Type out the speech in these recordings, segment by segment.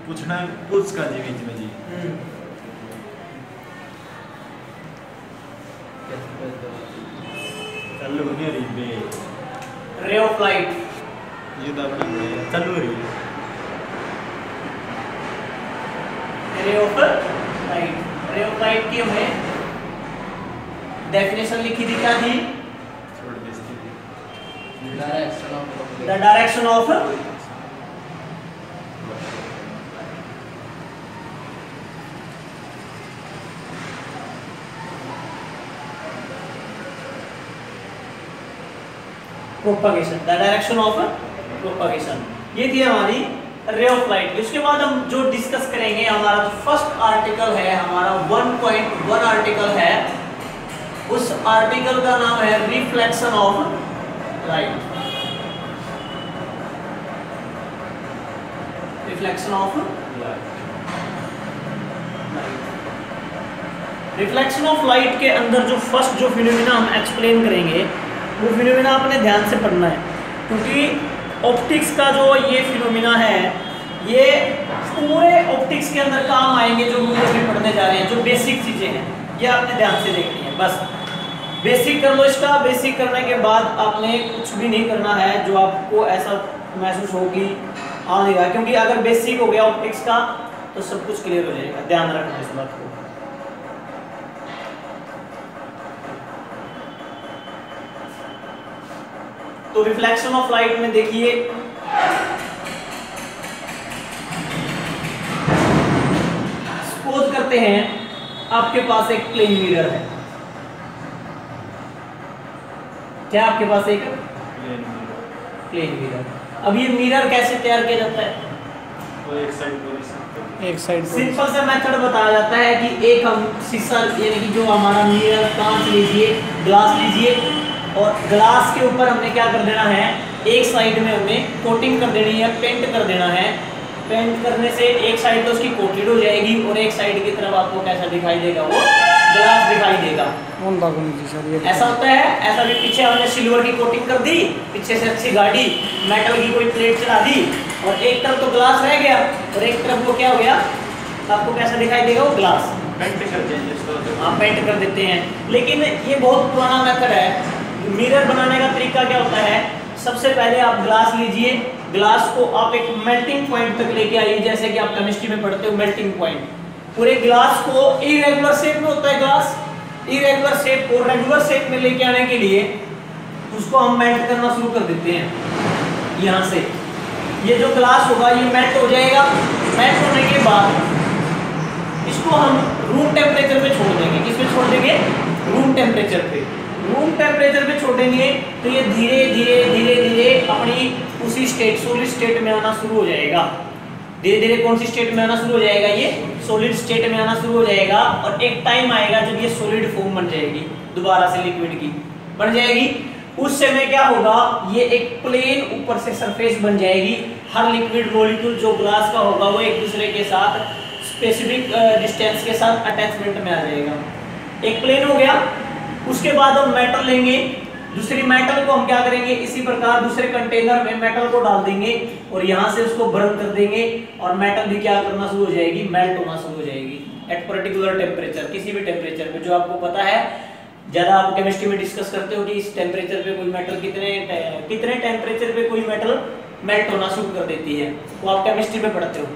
पूछना पूछ का जी बीच में जी। चालू नहीं रही बे रे ऑफ लाइट ये तो अपना चालू रही रे ऑफ लाइट की हमें डेफिनेशन लिखी थी, क्या थी? The direction of propagation, the direction of propagation, ये थी हमारी रे ऑफ लाइट। उसके बाद हम जो डिस्कस करेंगे, हमारा जो फर्स्ट आर्टिकल है, हमारा 1.1 आर्टिकल है, उस आर्टिकल का नाम है reflection of light. Reflection of reflection of light के अंदर जो फर्स्ट जो फिनोमिना हम एक्सप्लेन करेंगे, वो फिनोमिना आपने ध्यान से पढ़ना है, क्योंकि ऑप्टिक्स का जो ये फिनोमिना है, ये पूरे ऑप्टिक्स के अंदर काम आएंगे। जो हम अभी पढ़ने जा रहे हैं, जो बेसिक चीजें हैं, ये आपने ध्यान से देखनी है। बस बेसिक कर लो इसका। बेसिक करने के बाद आपने कुछ भी नहीं करना है जो आपको ऐसा महसूस होगी आ नहीं रहा, क्योंकि अगर बेसिक हो गया ऑप्टिक्स का तो सब कुछ क्लियर हो जाएगा। ध्यान रखना इस बात को। तो रिफ्लेक्शन ऑफ लाइट में देखिए, सपोज करते हैं आपके पास एक प्लेन मिरर है। क्या आपके पास एक प्लेन मिरर? अब ये मिरर कैसे तैयार किया जाता है? वो एक साइड सिंपल सा मेथड बताया जाता है कि एक हम शीशा, यानी कि जो हमारा मिरर, कांच लीजिए, ग्लास लीजिए, और ग्लास के ऊपर हमने क्या कर देना है, एक साइड में हमें कोटिंग कर देनी है, पेंट कर देना है। पेंट करने से एक साइड तो उसकी कोटेड हो जाएगी और एक साइड की तरफ आपको कैसा दिखाई देगा, वो ग्लास दिखाई देगा। ऐसा होता है। ऐसा भी पीछे हमने सिल्वर की कोटिंग कर दी, पीछे से अच्छी गाड़ी, मेटल की कोई प्लेट चढ़ा दी, और एक तरफ तो ग्लास रह गया और एक तरफ वो क्या हो गया, आपको कैसा दिखाई देगा, वो ग्लास। पेंट कर देंगे, हाँ पेंट कर देते हैं। लेकिन ये बहुत पुराना मेथड है। मिरर बनाने का तरीका क्या होता है, सबसे पहले आप ग्लास लीजिए, ग्लास को आप एक मेल्टिंग पॉइंट तक लेके आइए, जैसे कि आप केमिस्ट्री में पढ़ते हो मेल्टिंग पॉइंट। पूरे ग्लास को इरेगुलर शेप में होता है ग्लास, इरेगुलर शेप को रेगुलर शेप में लेके आने के लिए उसको हम मेल्ट करना शुरू कर देते हैं। यहाँ से ये जो ग्लास होगा ये मेल्ट हो जाएगा। मेल्ट होने के बाद इसको हम रूम टेम्परेचर पे छोड़ देंगे। किस पे छोड़ देंगे? रूम टेम्परेचर पे। रूम टेम्परेचर पे छोड़ेंगे तो ये धीरे धीरे धीरे धीरे अपनी उसी स्टेट, सॉलिड स्टेट में आना शुरू हो जाएगा। धीरे धीरे कौन सी स्टेट में आना शुरू हो जाएगा? ये सॉलिड स्टेट में आना शुरू हो जाएगा। और एक टाइम आएगा जब ये सॉलिड फॉर्म बन जाएगी, दोबारा से लिक्विड की बन जाएगी। उस समय क्या होगा, ये एक प्लेन ऊपर से सरफेस बन जाएगी। हर लिक्विड मॉलिक्यूल जो ग्लास का होगा वो एक दूसरे के साथ स्पेसिफिक डिस्टेंस के साथ अटैचमेंट में आ जाएगा। एक प्लेन हो गया। उसके बाद हम मेटल लेंगे, दूसरी मेटल को हम क्या करेंगे, इसी प्रकार दूसरे कंटेनर में मेटल को डाल देंगे और यहाँ से उसको बर्न कर देंगे और मेटल भी क्या करना शुरू हो जाएगी, मेल्ट होना शुरू हो जाएगी एट पर्टिकुलर टेम्परेचर, किसी भी टेम्परेचर पे जो आपको पता है। ज्यादा आप केमिस्ट्री में डिस्कस करते हो कि इस टेम्परेचर पे कोई मेटल कितने टेम्परेचर पे कोई मेटल मेल्ट होना शुरू कर देती है, वो आप केमिस्ट्री में पढ़ते हो।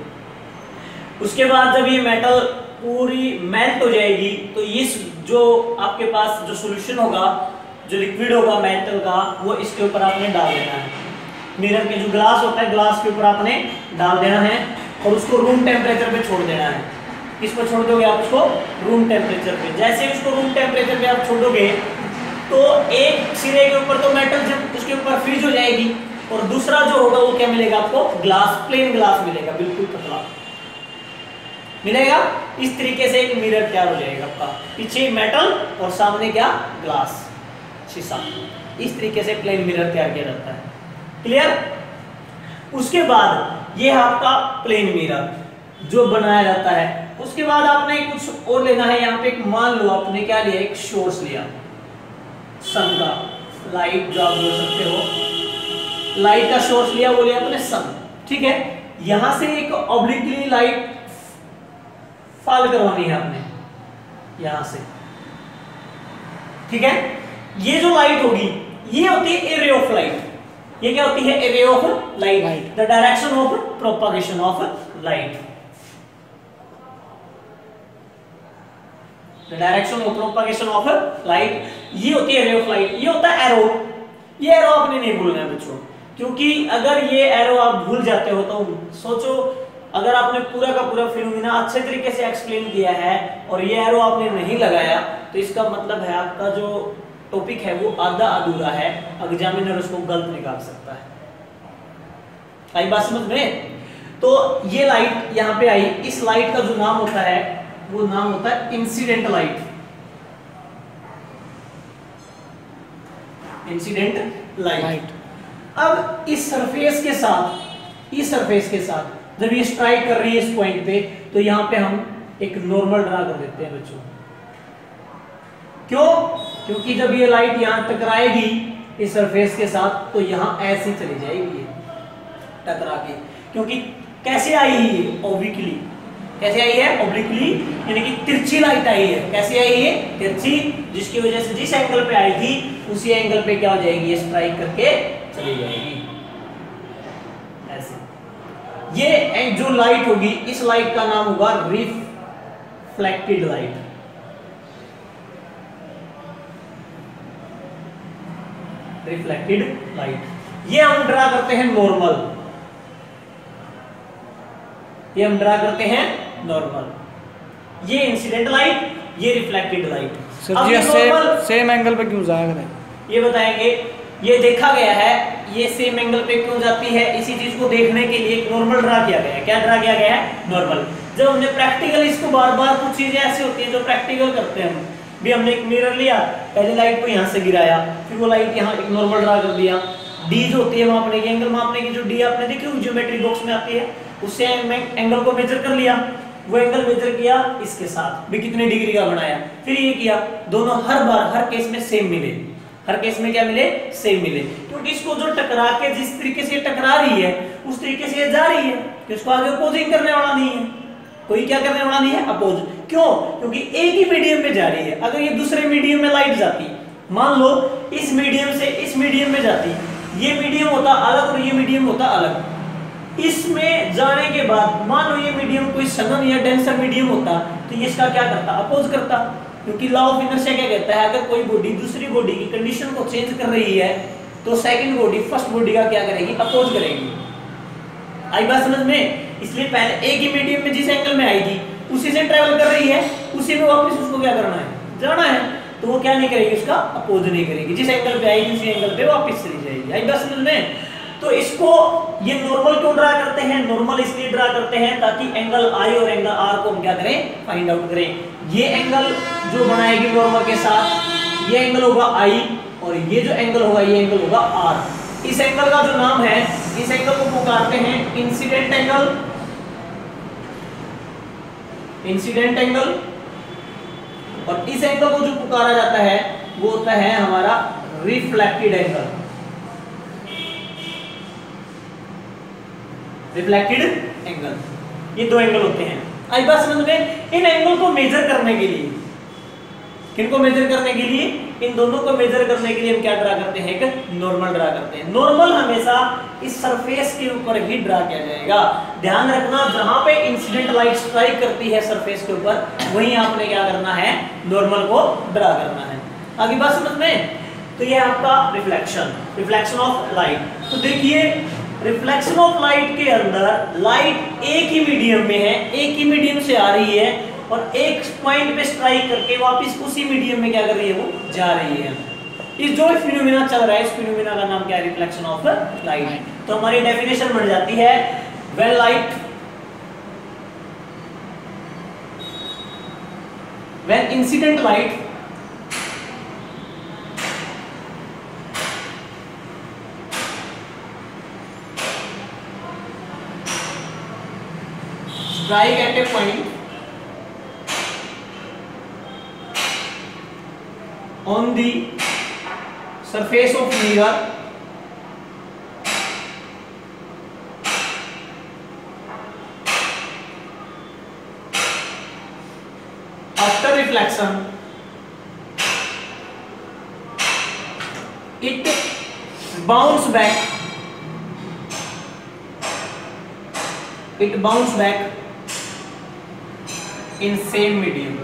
उसके बाद जब ये मेटल पूरी मेल्ट हो जाएगी तो इस जो आपके पास जो सॉल्यूशन होगा, जो लिक्विड होगा मेटल का, वो इसके ऊपर आपने डाल देना है। मिरर के जो ग्लास होता है, ग्लास के ऊपर आपने डाल देना है और उसको रूम टेम्परेचर पे छोड़ देना है। किस पर छोड़ दोगे आप उसको? रूम टेम्परेचर पे। जैसे ही उसको रूम टेम्परेचर पे आप छोड़ोगे तो एक सिरे के ऊपर तो मेटल जब उसके ऊपर फ्रीज हो जाएगी और दूसरा जो होगा वो क्या मिलेगा आपको? ग्लास, प्लेन ग्लास मिलेगा, बिल्कुल पतला मिलेगा। इस तरीके से एक मिरर तैयार हो जाएगा आपका, पीछे मेटल और सामने क्या? ग्लास, शीशा। इस तरीके से प्लेन मिरर तैयार किया जाता है। क्लियर? उसके बाद ये आपका प्लेन मिरर जो बनाया जाता है। उसके बाद आपने कुछ और लेना है। यहाँ पे एक मान लो आपने क्या लिया, एक सोर्स लिया सन का, लाइट जो आप बोल सकते हो, लाइट का सोर्स लिया, वो लिया आपने सन। ठीक है, यहां से एक ऑब्लिकली लाइट फॉल करवानी है आपने यहां से, ठीक है। ये जो लाइट होगी ये होती है ए रे ऑफ लाइट। ये क्या होती है? A ray of light, the direction of propagation of light, the direction of propagation of light, ये होती है रे ऑफ लाइट। ये होता है एरो। ये एरो आपने नहीं भूलना है बच्चों, क्योंकि अगर ये एरो आप भूल जाते हो तो सोचो, अगर आपने पूरा का पूरा फिनोमेना अच्छे तरीके से एक्सप्लेन किया है और ये एरो आपने नहीं लगाया तो इसका मतलब है आपका जो टॉपिक है वो आधा अधूरा है, एग्जामिनर उसको गलत निकाल सकता है। आई बात समझ में? तो ये लाइट यहां पे आई, इस लाइट का जो नाम होता है वो नाम होता है इंसिडेंट लाइट। Incident light. अब इस सरफेस के साथ जब ये स्ट्राइक कर रही है इस पॉइंट पे, तो यहां पे हम एक नॉर्मल ड्रा कर देते हैं बच्चों। क्यों? क्योंकि जब ये लाइट यहां टकराएगी इस सरफेस के साथ तो यहां ऐसी चली जाएगी टकरा के, क्योंकि कैसे आई है ये? ऑब्लिकली। कैसे आई है? ऑब्लिकली, यानी कि तिरछी लाइट आई है। कैसे आई है? तिरछी, जिसकी वजह से जिस एंगल पे आएगी उसी एंगल पे क्या हो जाएगी? ये स्ट्राइक करके चली जाएगी ऐसे। ये जो लाइट होगी इस लाइट का नाम होगा रिफ्लेक्टेड लाइट। Reflected light. ये हम ड्रा करते हैं नॉर्मल, ये हम ड्रा करते हैं नॉर्मल। ये इंसिडेंट लाइट, ये reflected light. Sir ji same angle पे क्यों जा रहे हैं ये बताएंगे। ये देखा गया है ये सेम एंगल पे क्यों जाती है, इसी चीज को देखने के लिए एक नॉर्मल ड्रा किया गया है। क्या ड्रा किया गया है? नॉर्मल। जब हमने प्रैक्टिकल इसको बार-बार कुछ चीजें ऐसी होती है जो प्रैक्टिकल करते हैं हम भी, हमने एक मिरर लिया, पहले लाइट को यहां से गिराया, फिर वो लाइट यहां एक नॉर्मल ड्रा कर दिया। डी जो होती है मापने की, एंगल मापने की, जो डी आपने देखी होगी ज्योमेट्री बॉक्स में आती है, उससे एंगल को मेजर कर लिया। वो एंगल मेजर किया इसके साथ भी कितने डिग्री का बनाया, फिर ये किया। दोनों हर बार हर केस में सेम मिले। हर केस में क्या मिले? सेम मिले। क्योंकि इसको जो टकरा के जिस तरीके से टकरा रही है उस तरीके से ये जा रही है, इसको आगे अपोजिंग करने वाला नहीं है। कोई क्या करने वाला नहीं है? अपोज। क्यों? क्योंकि एक ही मीडियम में जा रही है। अगर ये दूसरे मीडियम में लाइट जाती, मान लो इस मीडियम से इस मीडियम में जाती, ये मीडियम होता अलग और ये मीडियम होता अलग। इसमें जाने के बाद मान लो ये मीडियम कोई सघन या डेंसर मीडियम होता तो ये इसका क्या करता? अपोज करता। क्योंकि लॉ ऑफ इनर्शिया क्या कहता है, अगर कोई बॉडी दूसरी बॉडी की कंडीशन को चेंज कर रही है तो सेकंड बॉडी फर्स्ट बॉडी का क्या करेगी? अपोज करेगी। आई बात समझ में? इसलिए पहले एक ही मीडियम में जिस एंगल में आएगी उसी से ट्रेवल कर रही है, उसी में वापस उसको क्या करना है? जाना है। तो वो क्या नहीं करेगी? उसका अपोज नहीं करेगी। जिस एंगल पे आएगी उसी एंगल पे वापस चली जाएगी। आई बात समझ में? तो इसको ये नॉर्मल क्यों ड्रा करते हैं? नॉर्मल इसलिए ड्रा करते हैं ताकि एंगल आई और एंगल आर को हम क्या करें? फाइंड आउट करें। ये एंगल जो बनाएगी नॉर्मल के साथ, ये एंगल होगा आई और ये जो एंगल होगा ये एंगल होगा आर। इस एंगल का जो नाम है, इस एंगल को पुकारते हैं इंसिडेंट एंगल। Incident angle. और इस एंगल को जो पुकारा जाता है वो होता है हमारा रिफ्लेक्टेड एंगल। Reflected angle. ये दो एंगल होते हैं। आई बात समझ में? इन एंगल को मेजर करने के लिए, किनको मेजर करने के लिए? इन दोनों को मेजर करने के लिए हम क्या ड्रा करते हैं? एक नॉर्मल ड्रा करते हैं। नॉर्मल हमेशा इस सरफेस के ऊपर ही ड्रा किया जाएगा। ध्यान रखना, जहां पे इंसिडेंट लाइट स्ट्राइक करती है सरफेस के ऊपर, वहीं आपने क्या करना है? नॉर्मल को ड्रा करना है। आगे बात समझ में? तो ये आपका रिफ्लेक्शन, रिफ्लेक्शन ऑफ लाइट। तो देखिए रिफ्लेक्शन ऑफ लाइट के अंदर लाइट एक ही मीडियम में है, एक ही मीडियम से आ रही है और एक पॉइंट पे स्ट्राइक करके वापस उसी मीडियम में क्या कर रही है? वो जा रही है। इस जो फिनोमेना चल रहा है इस फिनोमेना का नाम क्या है? Reflection of light. तो हमारी डेफिनेशन बन जाती है when light, when incident light strike at a point on the surface of mirror reflection it bounce back in same medium.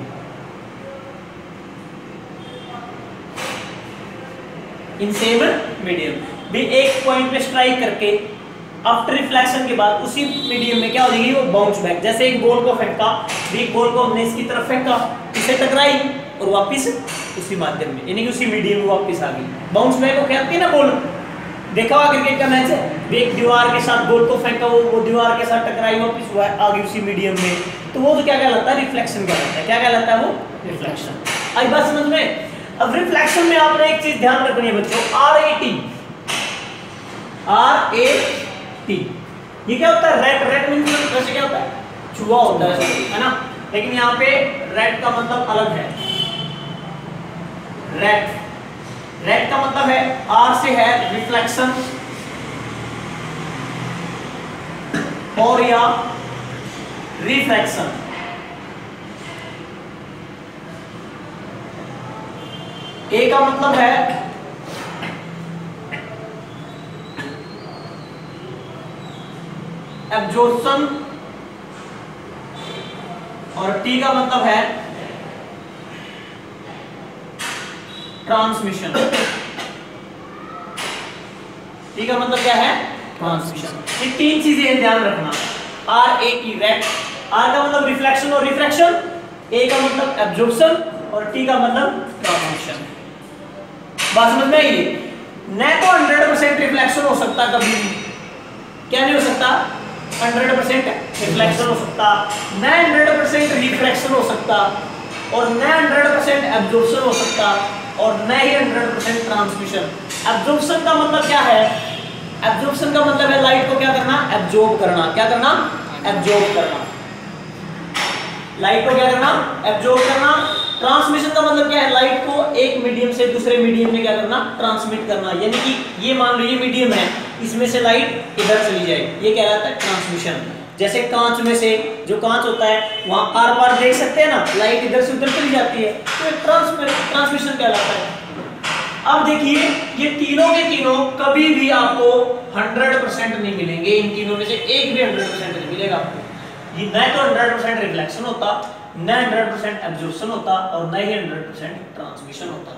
In same medium भी एक पॉइंट पे स्ट्राइक करके आफ्टर रिफ्लेक्शन के बाद उसी मीडियम में क्या हो जाएगी, वो बाउंस बैक। जैसे एक बॉल को फेंका, एक बॉल को हमने इसकी तरफ फेंका, इसे टकराई और वापस उसी माध्यम में यानी कि उसी मीडियम में वापस आ गई। बाउंस बैक को कहते हैं ना बॉल, देखा हुआ क्रिकेट का मैच है, एक दीवार के साथ बॉल को फेंका, वो दीवार के साथ टकराई वापस हुआ आ गई उसी मीडियम में, तो वो तो क्या कहलाता है, रिफ्लेक्शन कहलाता है। क्या कहलाता है वो, रिफ्लेक्शन। आई बात समझ में। अब रिफ्लेक्शन में आपने एक चीज ध्यान रखनी है बच्चों, RAT, ये क्या होता है, रेट मींस वैसे क्या होता है, चूहा होता है ना, लेकिन यहाँ पे रेट का मतलब अलग है। रेट का मतलब है, R से है रिफ्लेक्शन और या रिफ्रैक्शन। A का मतलब है एब्जॉर्प्शन और T का मतलब है ट्रांसमिशन। T का मतलब क्या है, ट्रांसमिशन। ये तीन चीजें ध्यान रखना, RAT रेट, R का मतलब रिफ्लेक्शन और रिफ्रैक्शन, A का मतलब एब्जॉर्प्शन और T का मतलब ट्रांसमिशन। बात समझ में आई? न तो 100% रिफ्लेक्शन हो सकता कभी भी, क्या नहीं हो सकता, 100% रिफ्लेक्शन हो सकता, न 100% रिफ्रैक्शन हो सकता, और न 100% एब्जॉर्प्शन हो सकता, और न ही 100% ट्रांसमिशन। एब्जॉर्प्शन का मतलब क्या है, एब्जॉर्प्शन का मतलब है लाइट को क्या करना, एब्जॉर्ब करना। क्या करना, एब्जॉर्ब करना। लाइट को क्या करना, एब्जॉर्ब करना। ट्रांसमिशन का मतलब क्या है, लाइट को एक मीडियम से दूसरे मीडियम में क्या करना, ट्रांसमिट करना। यानी कि ये मान लो ये मीडियम है, इसमें से लाइट इधर चली जाए, ये कहलाता है ट्रांसमिशन। जैसे कांच में से जो कांच होता है वहां आर पार देख सकते हैं ना, लाइट इधर से उधर चली जाती है, तो ट्रांसमिशन कहलाता है। अब देखिए ये तीनों के तीनों कभी भी आपको 100% नहीं मिलेंगे, इन तीनों में से एक भी 100% नहीं मिलेगा आपको। ये न तो 100% रिफ्लेक्शन होता, न 100% एब्जॉर्प्शन होता, और न ही 100% ट्रांसमिशन होता।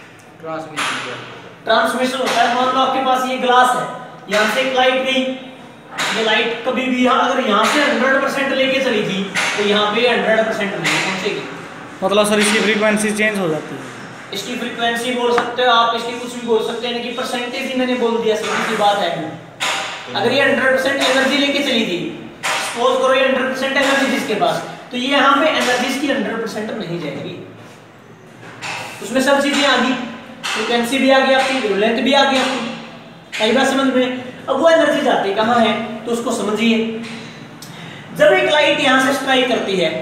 ट्रांसमिशन होता है, मान लो आपके पास ये ग्लास है, यहाँ से एक लाइट गई, ये लाइट कभी भी यहाँ अगर यहाँ से 100% लेके चली थी तो यहाँ पे 100% नहीं पहुंचेगी। मतलब सर इसकी फ्रीक्वेंसी चेंज हो जाती है। इसकी फ्रीक्वेंसी बोल सकते हो आप, इसकी कुछ भी बोल सकते हैं, कि परसेंटेज ही मैंने बोल दिया, सीधी सी बात है। अगर ये 100% एनर्जी लेके चली थी, सपोज करो ये 100% एनर्जी जिसके पास, तो ये यहाँ पे एनर्जी की 100% नहीं जाएगी, उसमें सब चीजें आ गई, फ्रीक्वेंसी भी आ गई आपकी, वेवलेंथ भी आ गई आपकी। कई बार समझ में। अब वो एनर्जी जाती कहाँ है, तो उसको समझिए। जब एक लाइट यहां से स्ट्राइक करती है,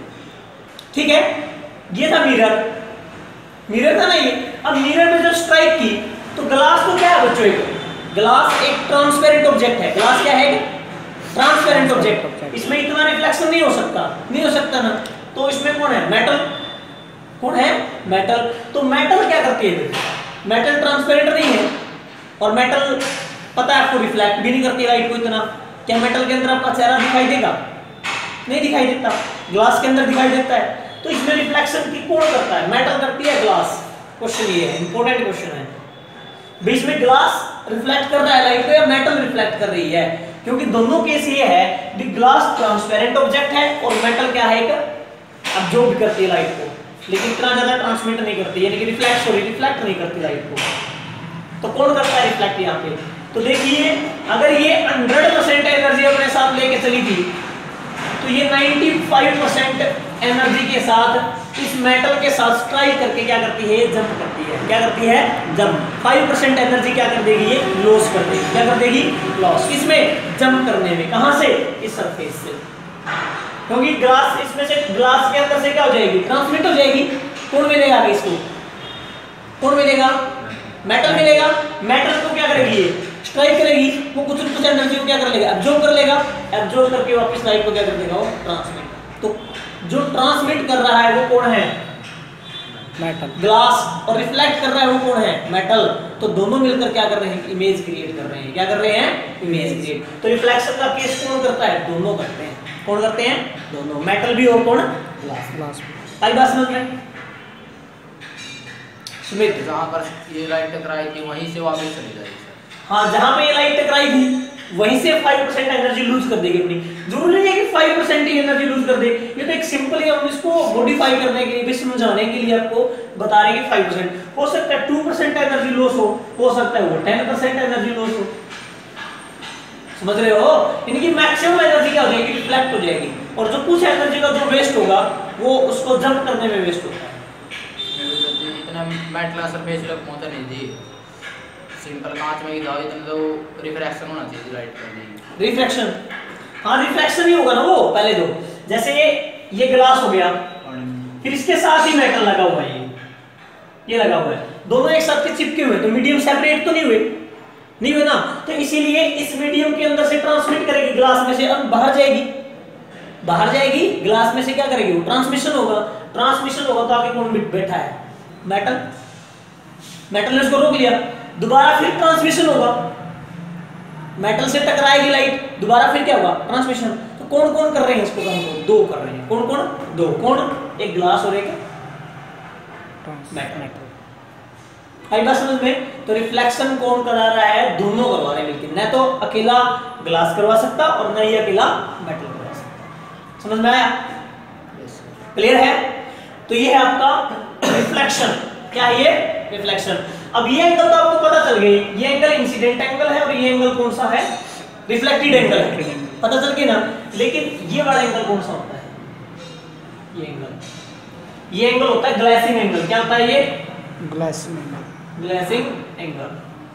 ठीक है, ये था मिरर था ना ये। अब मिरर में जब स्ट्राइक की तो ग्लास तो क्या है बच्चों, एक ग्लास एक ट्रांसपेरेंट ऑब्जेक्ट है। ग्लास क्या है, ट्रांसपेरेंट ऑब्जेक्ट। इसमें इतना रिफ्लेक्शन नहीं हो सकता ना। तो इसमें कौन है, मेटल। कौन है, मेटल। तो मेटल क्या करती है, मेटल ट्रांसपेरेंट नहीं है, और मेटल पता है आपको रिफ्लेक्ट भी नहीं करती लाइट को इतना। क्या मेटल के अंदर आपका चेहरा दिखाई देगा, नहीं दिखाई देता, ग्लास के अंदर दिखाई देता है। तो इसमें रिफ्लेक्शन की कौन करता है, मेटल करती है, ग्लास। क्वेश्चन ये है, इंपॉर्टेंट क्वेश्चन है। बीच में ग्लास रिफ्लेक्ट कर रहा है लाइट को या मेटल रिफ्लेक्ट कर रही है, क्योंकि दोनों केस ये है कि ग्लास ट्रांसपेरेंट ऑब्जेक्ट है और मेटल क्या है, एक अब्जॉर्ब करती है लाइट को, लेकिन इतना ज्यादा ट्रांसमिट नहीं करती, यानी कि रिफ्लेक्ट नहीं करती लाइट को। तो कौन करता है रिफ्लेक्ट यहाँ पे, तो देखिए अगर ये 100% एनर्जी अपने साथ लेके चली थी, तो ये 95% एनर्जी के साथ इस मेटल के साथ स्ट्राइक करके क्या करती है, जंप करती है। क्या करती है, जंप। 5% एनर्जी क्या कर देगी, ये लॉस कर देगी। क्या कर देगी, लॉस। इसमें जंप करने में, कहां से, इस सरफेस से, क्योंकि ग्लास इसमें से, ग्लास के अंदर से क्या हो जाएगी, ट्रांसमिट हो जाएगी। कौन मिलेगा इसको, कौन मिलेगा, मेटल मिलेगा। मेटल को क्या करेगी, स्ट्राइक करेगी, वो कुछ एनर्जी को क्या कर लेगा, एब्जॉर्ब कर लेगा। एब्जॉर्ब करके वापस लाइट को क्या कर देगा, वो ट्रांसमिट। तो जो ट्रांसमिट कर रहा है वो कौन है, मेटल। ग्लास और रिफ्लेक्ट कर रहा है वो कौन है? मेटल। तो दोनों मिलकर क्या कर रहे हैं? इमेज क्रिएट कर रहे हैं। क्या कर रहे हैं? Image create. तो रिफ्लेक्शन का केस कौन करता है? दोनों करते हैं। कौन करते हैं? दोनों, मेटल भी और कौन? ग्लास। ग्लास। आई बात समझ में? सुमित, जहाँ पर ये लाइट टकराई थी वहीं से वापस चली जाएगी सर। हाँ, जहां पे ये लाइट टकराई थी वहीं से 5% एनर्जी लूज कर देगी अपनी। जरूरी नहीं है कि 5% ही एनर्जी लूज कर दे, ये तो एक सिंपल ही हम इसको मॉडिफाई करने के लिए भी समझाने के लिए आपको बता रहे हैं कि 5% हो सकता है, 2% एनर्जी लॉस हो सकता है वो 10% एनर्जी लॉस हो। समझ रहे हो? यानी कि मैक्सिमम एनर्जी क्या हो जाएगी? रिफ्लेक्ट हो जाएगी, और जो कुछ एनर्जी का जो वेस्ट होगा वो उसको जंप करने में वेस्ट होता है। इतना मेटल सरफेस तक पहुंचा नहीं थी, सिंपल कांच में ही था, इतना तो रिफ्रैक्शन होना चाहिए लाइट का। रिफ्रैक्शन, हाँ रिफ्रैक्शन ही होगा ना वो। पहले तो जैसे ये ग्लास हो गया, फिर इसके साथ ही मेटल लगा हुआ है, ये लगा हुआ है, दोनों एक साथ के चिपके हुए, तो मीडियम सेपरेट तो नहीं हुए, नहीं हुए ना। तो इसीलिए इस मीडियम के अंदर से ट्रांसमिट करेगी, ग्लास में से अब बाहर जाएगी, बाहर जाएगी ग्लास में से, क्या करेगी वो? ट्रांसमिशन होगा। ट्रांसमिशन होगा तो आगे कौन बैठा है? मेटल। मेटल ने इसको रोक लिया, दोबारा फिर ट्रांसमिशन होगा, मेटल से टकराएगी लाइट, दोबारा फिर क्या होगा? ट्रांसमिशन। तो कौन कौन कर रहे हैं इसको काम को? दो कर रहे हैं। कौन कौन? दो। कौन? एक ग्लास और एक मेटल। आई बात समझ में? तो रिफ्लेक्शन कौन करा रहा है? दोनों करवा रहे हैं मिलकर, न तो अकेला ग्लास करवा सकता और न ही अकेला मेटल करवा सकता। समझ में आया? क्लियर है? तो ये है आपका रिफ्लेक्शन। क्या है ये? रिफ्लेक्शन। अब ये एंगल तो आपको पता चल गई, ये एंगल इंसिडेंट एंगल है और ये एंगल कौन सा है? रिफ्लेक्टेड एंगल है, पता चल गई ना। लेकिन ये वाला एंगल कौन सा होता है? ये एंगल, ये एंगल होता है ग्लेसिंग एंगल। क्या होता है ये? Glancing angle. Glancing angle.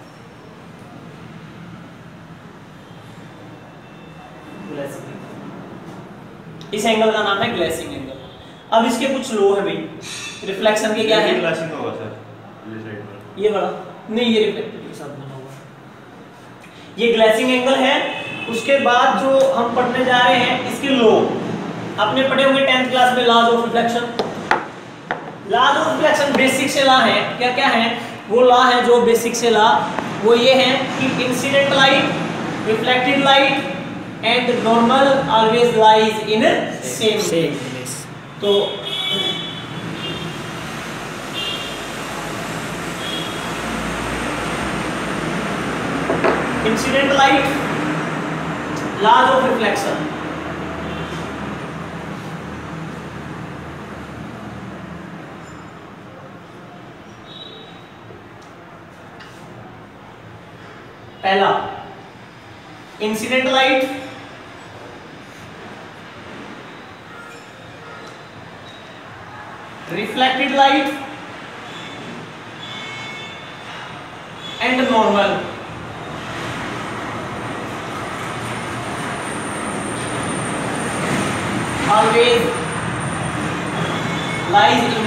Glancing angle, इस एंगल का नाम है ग्लेसिंग एंगल। अब इसके कुछ लो है भाई, रिफ्लेक्शन के क्या है? ग्लासिंग होगा सर, ये साइड पर, ये वाला नहीं, ये रिफ्लेक्टेड के साथ बना हुआ, ये ग्लेसिंग एंगल है। उसके बाद जो हम पढ़ने जा रहे हैं इसके लो, आपने पढ़े होंगे 10th क्लास में laws of reflection. Laws of reflection basic से लॉ है, क्या क्या है वो लॉ है जो बेसिक से लॉ, वो ये है कि incident light, reflected light and normal always lies in same place. तो incident light, laws of reflection, पहला incident light, reflected light and normal. Always lies in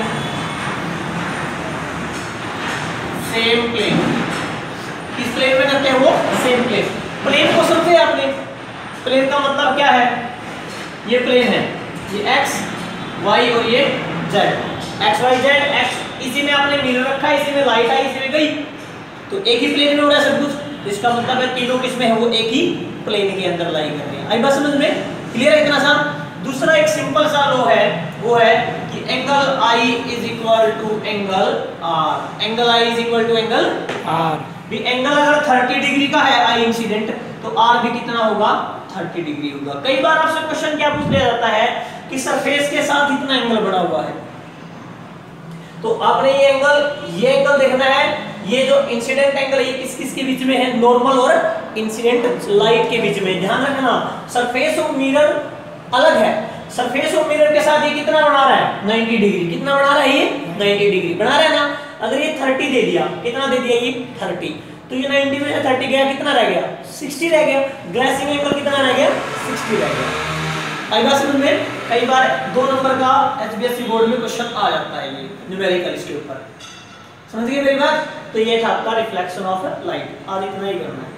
same plane। किस प्लेन में करते हैं वो? Same plane. प्लेन को समझे आपने? प्लेन का मतलब क्या है? ये प्लेन है, ये x, y और ये z, x y z। x इसी में आपने मिरर रखा है, इसी में लाइट आई, इसी में गई, तो एक ही प्लेन में हो रहा है सब कुछ। इसका मतलब है तीनों किस में है? वो एक ही प्लेन के अंदर लाई कर रहे हैं। आई बात समझ में? क्लियर है इतना सा? दूसरा एक सिंपल सा लॉ है, वो है कि angle I is equal to angle R। Angle I is equal to angle R। भी एंगल अगर 30 डिग्री का है I इंसिडेंट, तो R भी कितना होगा? 30 डिग्री होगा। कई बार आपसे क्वेश्चन क्या पूछ लिया जाता है कि सरफेस के साथ इतना एंगल बना हुआ है, तो आपने ये एंगल देखना है। ये जो इंसिडेंट एंगल है किस किस के बीच में है? नॉर्मल और इंसिडेंट लाइट के बीच में। ध्यान रखना, सरफेस ऑफ मिरर अलग है। सरफेस ऑफ मिरर के साथ ये कितना बना रहा है? 90 डिग्री। कितना बना रहा है ये? 90 डिग्री बना रहा है ना। अगर ये 30 दे दिया, कितना दे दिया ये? 30, तो ये 90 में से 30 गया, कितना रह गया? 60 रह गया। ग्लेसिंग एंगल कितना रह गया? 60 रह गया। आई बात समझ में? कई बार 2 नंबर का HBSC बोर्ड में क्वेश्चन आ जाता है ये न्यूमेरिकल इसके ऊपर। समझ गए मेरी बात? तो ये था आपका रिफ्लेक्शन ऑफ लाइट। आज इतना ही करना है।